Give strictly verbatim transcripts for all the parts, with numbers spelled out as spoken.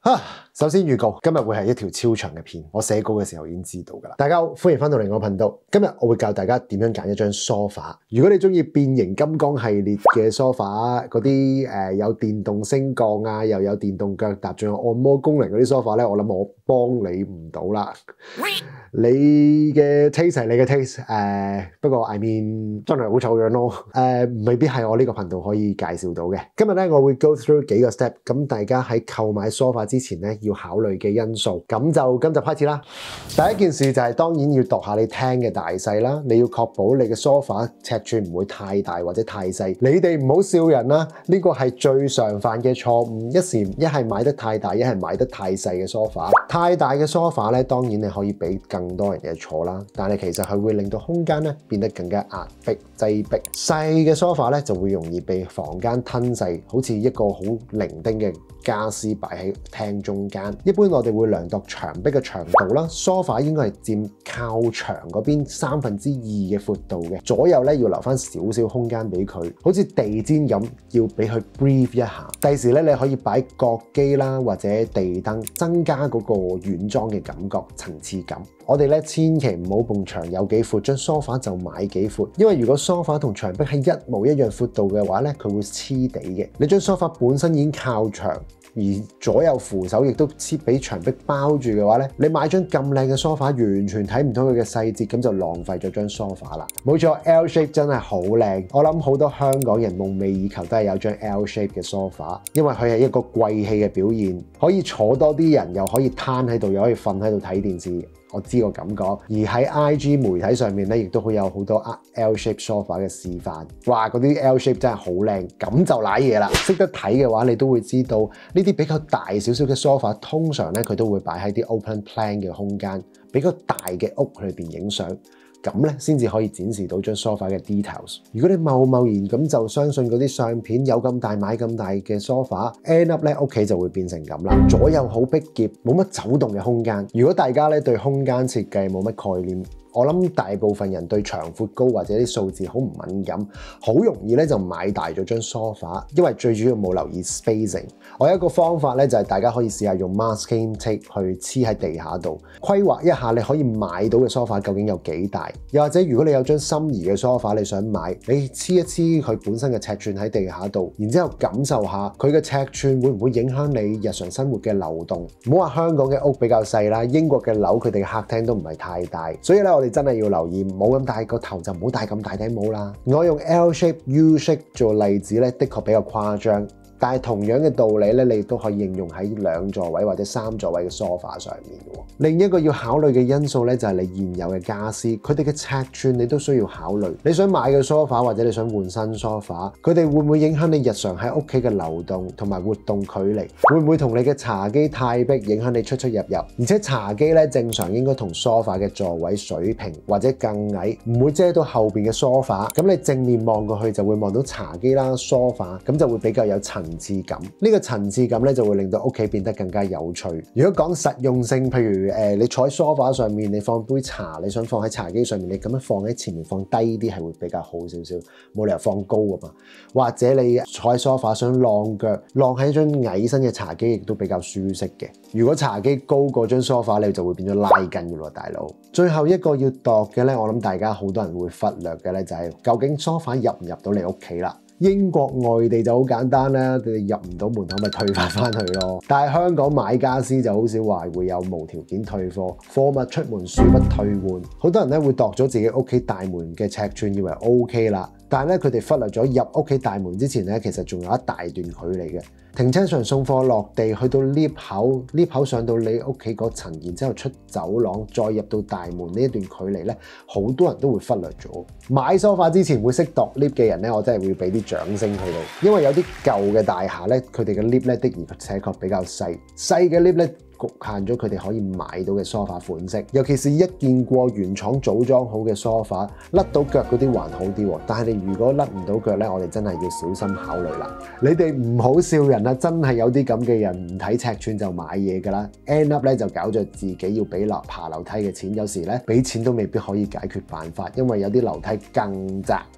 啊，首先預告，今日會係一條超長嘅片，我寫稿嘅時候已經知道㗎啦。大家好，歡迎翻到嚟我頻道。今日我會教大家點樣揀一張梳化。如果你中意變形金剛系列嘅梳化，嗰啲誒有電動升降啊，又有電動腳踏，仲有按摩功能嗰啲梳化咧，我諗我幫你唔到啦。你嘅 taste 係你嘅 taste，誒、呃、不過 I mean 真係好醜樣咯，誒、呃、未必係我呢個頻道可以介紹到嘅。今日咧我會 go through 幾個 step， 咁大家喺購買梳化之前咧要考慮嘅因素，咁就今集開始啦。第一件事就係、是、當然要度下你廳嘅大細啦，你要確保你嘅梳化尺寸唔會太大或者太細。你哋唔好笑人啦，呢、這個係最常犯嘅錯誤，一時一係買得太大，一係買得太細嘅梳化。太大嘅梳化咧，當然你可以俾更多人嘅坐啦，但係其實係會令到空間咧變得更加壓迫擠迫。細嘅梳化咧就會容易被房間吞噬，好似一個好零丁嘅家私擺喺廳中間。一般我哋會量度牆壁嘅長度啦，梳化應該係佔靠牆嗰邊三分之二嘅闊度嘅，左右咧要留翻少少空間俾佢，好似地氈咁，要俾佢 breathe 一下。第時咧你可以擺角機啦或者地燈，增加嗰個軟裝嘅感覺、層次感。我哋咧千祈唔好埲牆有幾闊，將梳化就買幾闊，因為如果梳化同牆壁係一模一樣闊度嘅話咧，佢會黐地嘅。你將梳化本身已經靠牆，而左右扶手亦都黐俾牆壁包住嘅話咧，你買張咁靚嘅梳化，完全睇唔到佢嘅細節，咁就浪費咗張梳化啦。冇錯 ，L shape 真係好靚，我諗好多香港人夢寐以求都係有張 L shape 嘅梳化，因為佢係一個貴氣嘅表現，可以坐多啲人，又可以攤喺度，又可以瞓喺度睇電視。我知個感覺，而喺 I G 媒體上面咧，亦都會有好多 L shape 梳化嘅示範。哇，嗰啲 L shape 真係好靚，咁就瀨嘢啦。識得睇嘅話，你都會知道呢啲比較大少少嘅梳化，通常咧佢都會擺喺啲 open plan 嘅空間，比較大嘅屋裏邊影相。咁咧先至可以展示到張梳化嘅 details。如果你貿貿然咁就相信嗰啲相片有咁大買咁大嘅梳化 end up 咧屋企就會變成咁啦，左右好逼夾，冇乜走動嘅空間。如果大家咧對空間設計冇乜概念，我諗大部分人對長闊高或者啲數字好唔敏感，好容易咧就買大咗張梳化，因為最主要冇留意 spacing。我有一個方法咧就係大家可以試下用 masking tape 去黐喺地下度，規劃一下你可以買到嘅梳化究竟有幾大，又或者如果你有張心儀嘅梳化你想買，你黐一黐佢本身嘅尺寸喺地下度，然之後感受下佢嘅尺寸會唔會影響你日常生活嘅流動。唔好話香港嘅屋比較細啦，英國嘅樓佢哋嘅客廳都唔係太大，所以咧我哋真係要留意，冇咁大個頭就唔好戴咁大頂帽啦。我用 L shape、U shape 做例子咧，的確比較誇張。但係同樣嘅道理咧，你都可以應用喺兩座位或者三座位嘅梳化上面嘅。另一個要考慮嘅因素咧，就係你現有嘅家私，佢哋嘅尺寸你都需要考慮。你想買嘅梳化或者你想換新梳化，佢哋會唔會影響你日常喺屋企嘅流動同埋活動距離？會唔會同你嘅茶几太逼，影響你出出入入？而且茶几咧正常應該同梳化嘅座位水平或者更矮，唔會遮到後邊嘅梳化。咁你正面望過去就會望到茶几啦、梳化，咁就會比較有層層次感，呢個層次感咧就會令到屋企變得更加有趣。如果講實用性，譬如誒你坐喺梳化上面，你放杯茶，你想放喺茶几上面，你咁樣放喺前面放低啲係會比較好少少，冇理由放高啊嘛。或者你坐喺梳化想晾腳，晾喺張矮身嘅茶几亦都比較舒適嘅。如果茶几高過張梳化，你就會變咗拉筋嘅咯，大佬。最後一個要度嘅咧，我諗大家好多人會忽略嘅咧，就係究竟梳化入唔入到你屋企啦？英國外地就好簡單啦，你入唔到門口咪退翻翻去咯。但係香港買家私就好少話會有無條件退貨，貨物出門恕不退換。好多人咧會度咗自己屋企大門嘅尺寸，以為 O K 啦，但係咧佢哋忽略咗入屋企大門之前咧，其實仲有一大段距離嘅。停車場送貨落地，去到 lift 口 ，lift 口上到你屋企嗰層，然之後出走廊，再入到大門呢一段距離咧，好多人都會忽略咗。買梳化之前會識度 lift 嘅人咧，我真係會俾啲掌聲佢哋，因為有啲舊嘅大廈咧，佢哋嘅 lift 咧的而且確比較細，細嘅 lift 咧局限咗佢哋可以買到嘅梳化款式，尤其是一見過原廠組裝好嘅梳化，甩到腳嗰啲還好啲，但係你如果甩唔到腳咧，我哋真係要小心考慮啦。你哋唔好笑人啦，真係有啲咁嘅人唔睇尺寸就買嘢㗎啦 ，end up 咧就搞咗自己要俾樓爬樓梯嘅錢，有時咧俾錢都未必可以解決辦法，因為有啲樓梯更窄。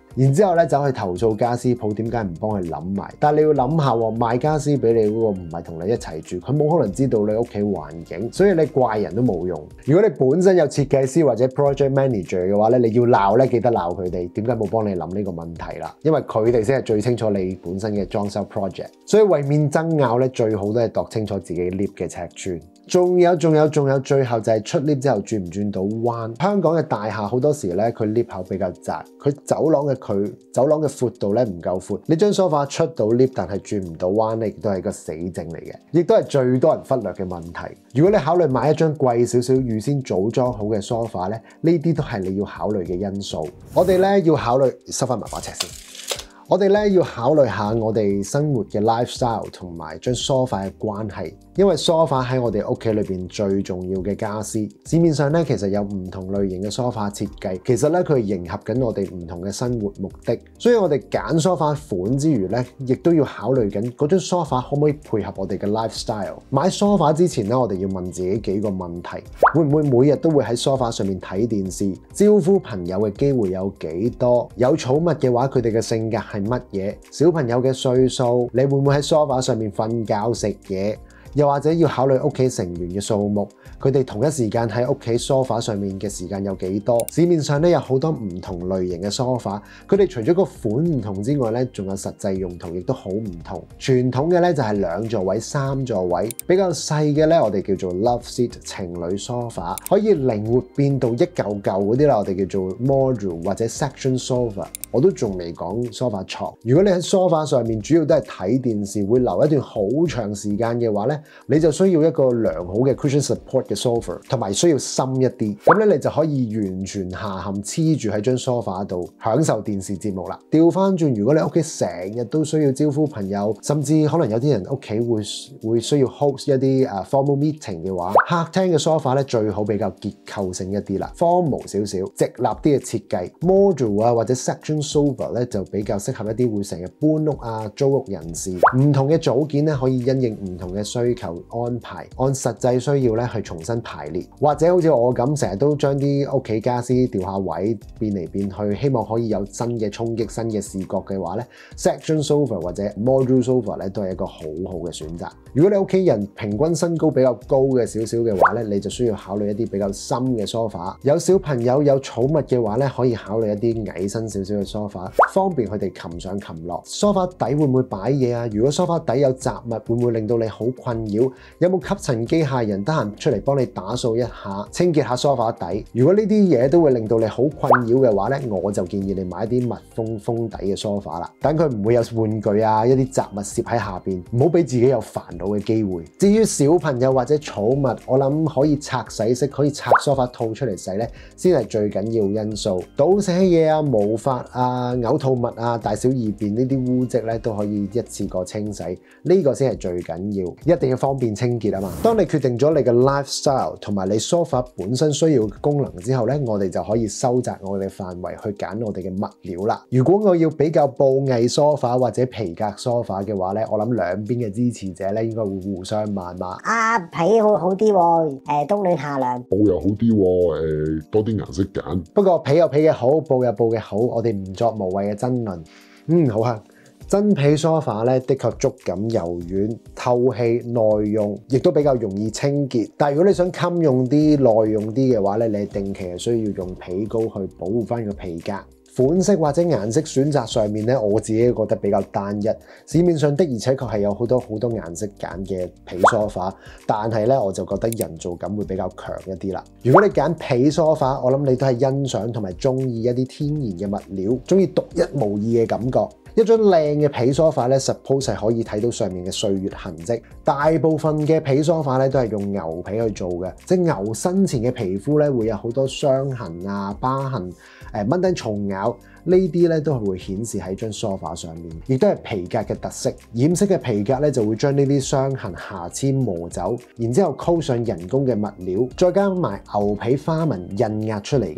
然之後咧走去投訴家私鋪點解唔幫佢諗埋。但係你要諗下喎，賣家私俾你嗰個唔係同你一齊住，佢冇可能知道你屋企環境，所以你怪人都冇用。如果你本身有設計師或者 project manager 嘅話咧，你要鬧咧記得鬧佢哋，點解冇幫你諗呢個問題啦？因為佢哋先係最清楚你本身嘅裝修 project， 所以為免爭拗咧，最好都係度清楚自己 lift 嘅尺寸。仲有仲有仲有，最後就係出 lift 之後轉唔轉到彎。香港嘅大廈好多時咧，佢 lift 口比較窄，佢走廊嘅佢走廊嘅闊度咧唔夠闊。你將 sofa 出到 lift， 但係轉唔到彎咧，亦都係個死症嚟嘅，亦都係最多人忽略嘅問題。如果你考慮買一張貴少少、預先組裝好嘅 sofa 咧，呢啲都係你要考慮嘅因素。我哋咧要考慮收翻埋把尺先。我哋咧要考慮下我哋生活嘅 lifestyle 同埋張 sofa 嘅關係，因為 sofa 喺我哋屋企裏邊最重要嘅家私。市面上咧其實有唔同類型嘅 sofa 設計，其實咧佢係迎合緊我哋唔同嘅生活目的。所以我哋揀 sofa 款之餘咧，亦都要考慮緊嗰張 sofa 可唔可以配合我哋嘅 lifestyle。買 sofa 之前咧，我哋要問自己幾個問題：會唔會每日都會喺 sofa 上面睇電視？招呼朋友嘅機會有幾多？有寵物嘅話，佢哋嘅性格係乜嘢？小朋友嘅歲數，你會唔會喺 sofa 上面瞓覺食嘢？又或者要考慮屋企成員嘅數目，佢哋同一時間喺屋企 sofa 上面嘅時間有幾多？市面上咧有好多唔同類型嘅 sofa， 佢哋除咗個款唔同之外咧，仲有實際用途亦都好唔同。傳統嘅咧就係兩座位、三座位，比較細嘅咧我哋叫做 love seat 情侶 sofa， 可以靈活變到一嚿嚿嗰啲啦，我哋叫做 module 或者 section sofa。我都仲未講 sofa 床。如果你喺 sofa 上面主要都係睇電視，會留一段好長時間嘅話咧，你就需要一個良好嘅 cushion support 嘅 sofa， 同埋需要深一啲，咁咧你就可以完全下陷黐住喺張 sofa 度享受電視節目啦。調翻轉，如果你屋企成日都需要招呼朋友，甚至可能有啲人屋企會會需要 host 一啲誒 formal meeting 嘅話，客廳嘅 sofa 咧最好比較結構性一啲啦 ，formal 少少，直立啲嘅設計 module 啊或者 section sofa 咧就比較適合一啲會成日搬屋啊租屋人士。唔同嘅組件咧可以因應唔同嘅需求安排，按實際需要咧去重新排列，或者好似我咁成日都將啲屋企家私調下位變嚟變去，希望可以有新嘅衝擊、新嘅視覺嘅話咧 ，section sofa 或者 module sofa 咧都係一個好好嘅選擇。如果你屋企人平均身高比較高嘅少少嘅話咧，你就需要考慮一啲比較深嘅 sofa。有小朋友有寵物嘅話咧，可以考慮一啲矮身少少嘅 sofa， 方便佢哋擒上擒落。sofa 底會唔會擺嘢啊？如果 sofa 底有雜物，會唔會令到你好困擾？有冇吸塵機械人得閒出嚟幫你打掃一下，清潔下 sofa 底？如果呢啲嘢都會令到你好困擾嘅話咧，我就建議你買啲密封封底嘅 sofa 啦，等佢唔會有玩具啊、一啲雜物攝喺下邊，唔好俾自己有煩惱嘅機會。至於小朋友或者寵物，我諗可以拆洗式，可以拆 sofa 套出嚟洗咧，先係最緊要因素。倒瀉嘢啊、毛髮啊、嘔吐物啊、大小二便呢啲污漬咧，都可以一次過清洗，呢個先係最緊要，一定要方便清潔啊嘛。當你決定咗你嘅 lifestyle 同埋你 sofa 本身需要嘅功能之後咧，我哋就可以收窄我哋範圍去揀我哋嘅物料啦。如果我要比較布藝 sofa 或者皮革 sofa 嘅話咧，我諗兩邊嘅支持者咧應該會互相謾罵。 啊，皮好好啲喎，誒冬暖夏涼。 布又好啲喎，誒多啲顏色揀。 不過皮有皮嘅好，布有布嘅好，我哋唔作無謂嘅爭論。嗯，好香。真皮 sofa 咧，的確觸感柔軟、透氣、耐用，亦都比較容易清潔。但係如果你想襟用啲、耐用啲嘅話咧，你定期係需要用皮膏去保護翻個皮革。款式或者顏色選擇上面咧，我自己覺得比較單一。市面上的而且確係有好多好多顏色揀嘅皮 sofa， 但係咧我就覺得人造感會比較強一啲啦。如果你揀皮 sofa， 我諗你都係欣賞同埋中意一啲天然嘅物料，中意獨一無二嘅感覺。一張靚嘅皮 sofa 咧 ，suppose 係可以睇到上面嘅歲月痕跡。大部分嘅皮 sofa 咧都係用牛皮去做嘅，即係牛生前嘅皮膚咧會有好多傷痕啊、疤痕、誒蚊叮蟲咬，呢啲咧都係會顯示喺張 sofa 上面，亦都係皮革嘅特色。染色嘅皮革咧就會將呢啲傷痕瑕疵磨走，然之後溝上人工嘅物料，再加埋牛皮花紋印壓出嚟嘅。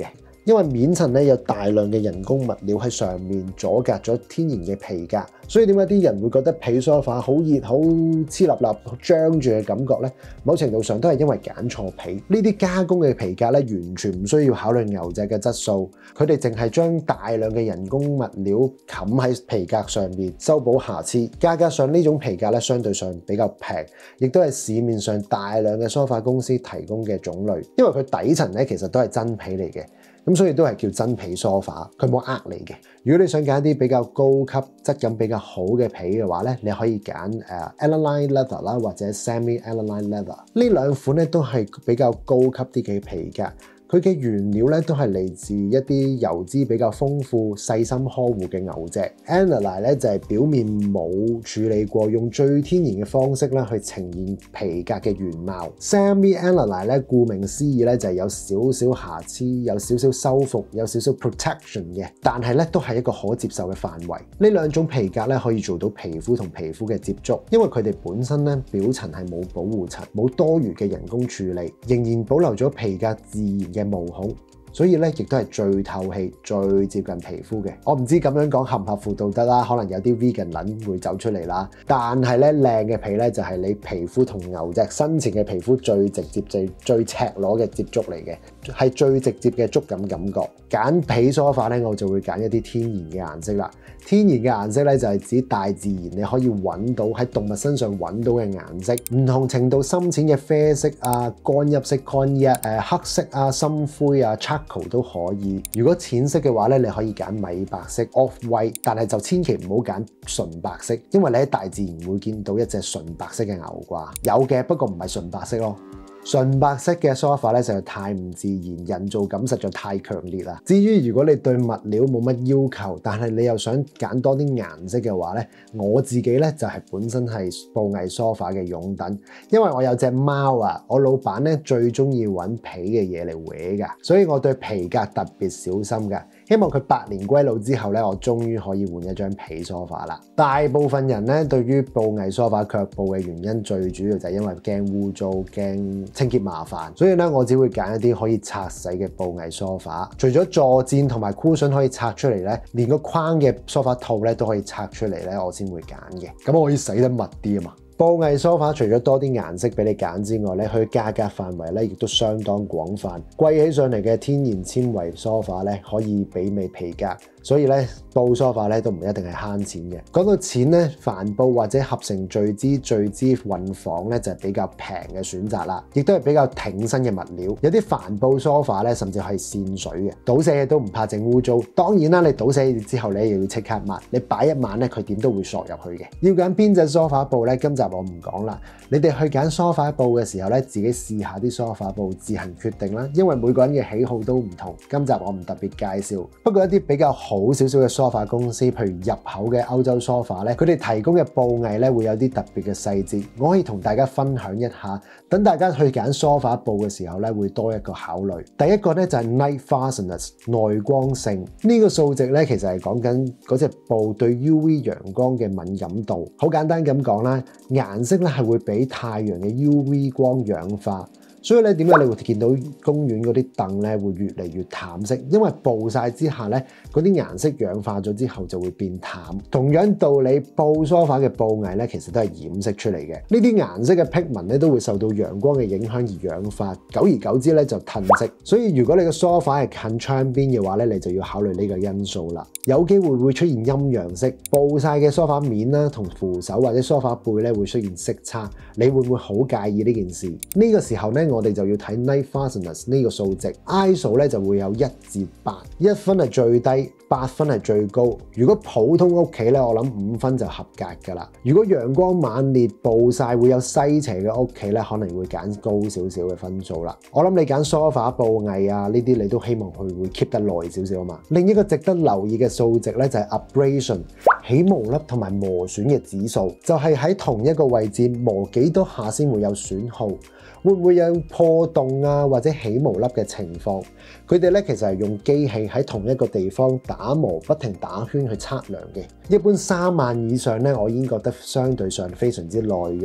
因為面層咧有大量嘅人工物料喺上面阻隔咗天然嘅皮革，所以點解啲人會覺得皮梳化好熱、好黐立立、好張住嘅感覺呢？某程度上都係因為揀錯皮。呢啲加工嘅皮革咧，完全唔需要考慮牛隻嘅質素，佢哋淨係將大量嘅人工物料冚喺皮革上面，修補瑕疵。價格上呢種皮革咧，相對上比較平，亦都係市面上大量嘅梳化公司提供嘅種類，因為佢底層咧其實都係真皮嚟嘅。咁所以都係叫真皮梳化，佢冇呃你嘅。如果你想揀一啲比較高級、質感比較好嘅皮嘅話咧，你可以揀誒 Alanine Leather 啦，或者 Semi Alanine Leather。呢兩款咧都係比較高級啲嘅皮革。佢嘅原料咧都係嚟自一啲油脂比較豐富、細心呵護嘅牛隻。Alanine 咧就係表面冇處理過，用最天然嘅方式咧去呈現皮革嘅原貌。Semi Alanine 咧顧名思義咧就係有少少瑕疵、有少少修復、有少少 protection 嘅，但係咧都係一個可接受嘅範圍。呢兩種皮革咧可以做到皮膚同皮膚嘅接觸，因為佢哋本身咧表層係冇保護層、冇多餘嘅人工處理，仍然保留咗皮革自然嘅毛孔，所以咧亦都係最透氣、最接近皮膚嘅。我唔知咁樣講合唔合乎道德啦，可能有啲 vegan 撚會走出嚟啦。但係咧靚嘅皮咧就係你皮膚同牛隻身前嘅皮膚最直接、最最赤裸嘅接觸嚟嘅，係最直接嘅觸感感覺。揀皮梳化咧，我就會揀一啲天然嘅顏色啦。天然嘅顏色咧就係指大自然你可以揾到喺動物身上揾到嘅顏色，唔同程度深淺嘅啡色啊、乾邑色 cognac、誒黑色啊、深灰啊、charcoal 都可以。如果淺色嘅話咧，你可以揀米白色 off white， 但係就千祈唔好揀純白色，因為你喺大自然會見到一隻純白色嘅牛啩，有嘅，不過唔係純白色咯。純白色嘅梳化咧實在太唔自然，人造感實在太強烈啦。至於如果你對物料冇乜要求，但係你又想揀多啲顏色嘅話咧，我自己咧就係本身係布藝梳化嘅擁躉，因為我有隻貓啊，我老闆咧最中意揾皮嘅嘢嚟搲㗎，所以我對皮革特別小心㗎。希望佢百年歸老之後咧，我終於可以換一張皮梳化啦。大部分人咧對於布藝梳化卻步嘅原因，最主要就係因為驚污糟、驚清潔麻煩，所以咧我只會揀一啲可以拆洗嘅布藝梳化。除咗坐墊同埋 cushion 可以拆出嚟咧，連個框嘅梳化套咧都可以拆出嚟咧，我先會揀嘅。咁我可以洗得密啲啊嘛。布藝梳化除咗多啲顏色俾你揀之外咧，佢價格範圍咧亦都相當廣泛。貴起上嚟嘅天然纖維梳化咧，可以媲美皮革。所以咧，布梳化咧都唔一定係慳錢嘅。講到錢咧，帆布或者合成聚酯聚酯混紡咧就係比較平嘅選擇啦，亦都係比較挺身嘅物料。有啲帆布梳化咧，甚至係線水嘅，倒瀉嘢都唔怕整污糟。當然啦，你倒瀉之後你又要即刻抹，你擺一晚咧佢點都會索入去嘅。要揀邊隻梳化布咧？今集我唔講啦，你哋去揀梳化布嘅時候咧，自己試下啲梳化布自行決定啦，因為每個人嘅喜好都唔同。今集我唔特別介紹，不過一啲比較好少少嘅梳化公司，譬如入口嘅歐洲梳化咧，佢哋提供嘅布藝咧會有啲特別嘅細節，我可以同大家分享一下，等大家去揀梳化布嘅時候咧會多一個考慮。第一個咧就係 Night Fastness 耐光性，呢個數值咧其實係講緊嗰隻布對 U V 陽光嘅敏感度。好簡單咁講啦，顏色咧係會俾太陽嘅 U V 光氧化。所以咧，點解你會見到公園嗰啲凳咧會越嚟越淡色？因為暴曬之下咧，嗰啲顏色氧化咗之後就會變淡。同樣道理，布梳化嘅布藝咧，其實都係染色出嚟嘅。呢啲顏色嘅 pigment 咧都會受到陽光嘅影響而氧化，久而久之咧就褪色。所以如果你個梳化係近窗邊嘅話咧，你就要考慮呢個因素啦。有機會會出現陰陽色，暴曬嘅梳化面啦同扶手或者梳化背咧會出現色差，你會唔會好介意呢件事？呢、這個時候咧，我哋就要睇 Night Fastness 呢個數值 ，I S O 咧就會有一至八，一分係最低，八分係最高。如果普通屋企咧，我諗五分就合格㗎啦。如果陽光猛烈、暴曬會有西斜嘅屋企咧，可能會揀高少少嘅分數啦。我諗你揀梳化布藝啊，呢啲你都希望佢會 keep 得耐少少啊嘛。另一個值得留意嘅數值咧就係 abrasion 起毛粒同埋磨損嘅指數，就係喺同一個位置磨幾多下先會有損耗。會唔會有破洞啊，或者起毛粒嘅情況？佢哋咧其實係用機器喺同一個地方打磨，不停打圈去測量嘅。一般三萬以上咧，我已經覺得相對上非常之耐用。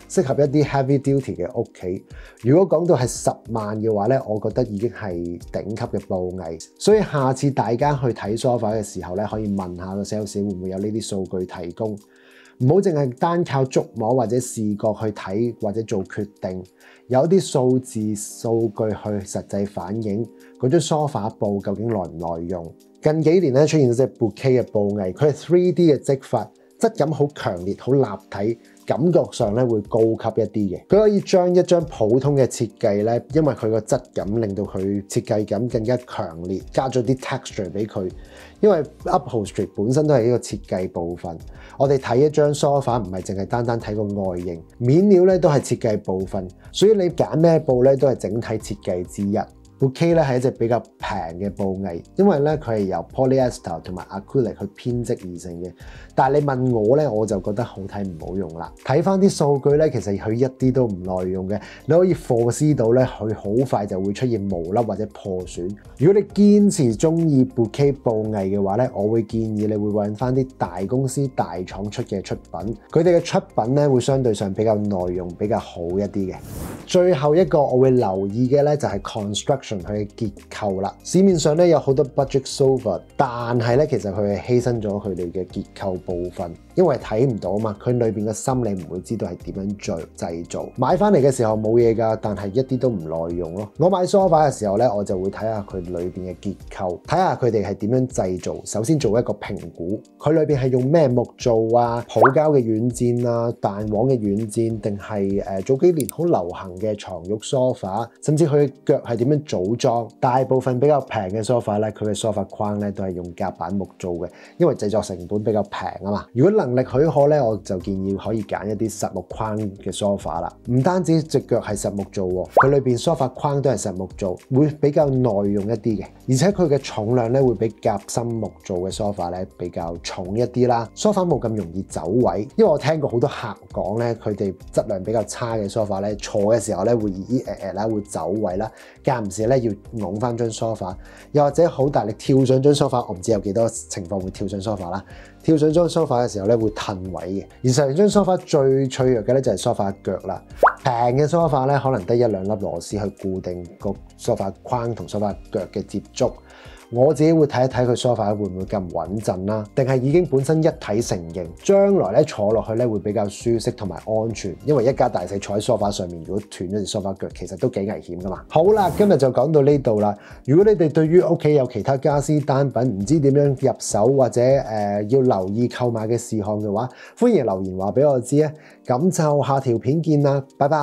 適合一啲 heavy duty 嘅屋企。如果講到係十萬嘅話咧，我覺得已經係頂級嘅布藝。所以下次大家去睇 sofa 嘅時候咧，可以問下個 sales 會唔會有呢啲數據提供。唔好淨係單靠觸摸或者視覺去睇或者做決定，有啲數字數據去實際反映嗰張 sofa 布究竟耐唔耐用。近幾年咧出現咗隻 Bouquet 嘅布藝，佢係 three D 嘅織法，質感好強烈、好立體，感覺上咧會高級一啲嘅。佢可以將一張普通嘅設計咧，因為佢個質感令到佢設計感更加強烈，加咗啲 texture 俾佢。因為 upholstery 本身都係一個設計部分，我哋睇一張 sofa 唔係淨係單單睇個外形，面料咧都係設計部分，所以你揀咩布咧都係整體設計之一。Bouquet 咧係一隻比較平嘅布藝，因為咧佢係由 polyester 同埋 acrylic 去編織而成嘅。但係你問我咧，我就覺得好睇唔好用啦。睇翻啲數據咧，其實佢一啲都唔耐用嘅。你可以 foresee 到咧，佢好快就會出現毛粒或者破損。如果你堅持中意 Bouquet 布藝嘅話咧，我會建議你會揾翻啲大公司大廠出嘅出品，佢哋嘅出品咧會相對上比較耐用，比較好一啲嘅。最後一個我會留意嘅咧就係 construction。佢嘅結構啦，市面上咧有好多 budget sofa， 但係咧其實佢係犧牲咗佢哋嘅結構部分，因為睇唔到嘛，佢裏邊嘅心你唔會知道係點樣做製造。買翻嚟嘅時候冇嘢㗎，但係一啲都唔耐用咯。我買 sofa 嘅時候咧，我就會睇下佢裏邊嘅結構，睇下佢哋係點樣製造。首先做一個評估，佢裏邊係用咩木做啊？普膠嘅軟墊啊，彈簧嘅軟墊，定係誒早幾年好流行嘅床褥 sofa， 甚至佢嘅腳係點樣做？組裝。大部分比較平嘅 sofa 咧，佢嘅 sofa 框咧都係用夾板木做嘅，因為製作成本比較平啊嘛。如果能力許可咧，我就建議可以揀一啲實木框嘅 sofa 啦。唔單止隻腳係實木做喎，佢裏邊 sofa 框都係實木做，會比較耐用一啲嘅。而且佢嘅重量咧會比夾心木做嘅 sofa 咧比較重一啲啦。sofa 冇咁容易走位，因為我聽過好多客講咧，佢哋質量比較差嘅 sofa 咧，坐嘅時候咧會咦誒誒啦，會走位啦，間唔時咧要拱翻張 sofa， 又或者好大力跳上張 sofa， 我唔知有幾多情況會跳上 sofa 啦。跳上張 sofa 嘅時候咧會褪位嘅，而成張 sofa 最脆弱嘅咧就係 sofa 腳啦。平嘅 sofa 咧可能得一兩粒螺絲去固定個 sofa 框同 sofa 腳嘅接觸。我自己會睇一睇佢 sofa 會唔會咁穩陣啦，定係已經本身一體成型，將來咧坐落去咧會比較舒適同埋安全。因為一家大細坐喺 sofa 上面，如果斷咗隻 sofa 腳，其實都幾危險噶嘛。好啦，今日就講到呢度啦。如果你哋對於屋企有其他家私單品唔知點樣入手或者誒、呃、要留意購買嘅事項嘅話，歡迎留言話俾我知啊。咁就下條片見啦，拜拜。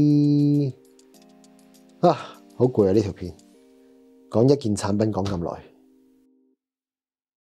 啊，好攰啊呢條片。講一件產品講咁耐。